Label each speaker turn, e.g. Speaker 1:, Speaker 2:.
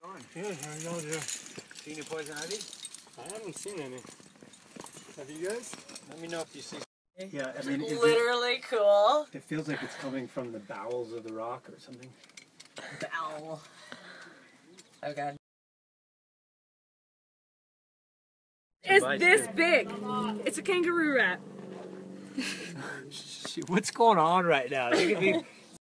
Speaker 1: Good, how are y'all doing?
Speaker 2: See any poison ivy?
Speaker 1: I haven't seen any. Have you guys?
Speaker 2: Let me know if you see.
Speaker 1: Yeah, I mean,
Speaker 3: Literally cool.
Speaker 1: it feels like it's coming from the bowels of the rock or something.
Speaker 3: Bowel. Oh god.
Speaker 4: It's this big. It's a kangaroo rat.
Speaker 2: What's going on right now? They could be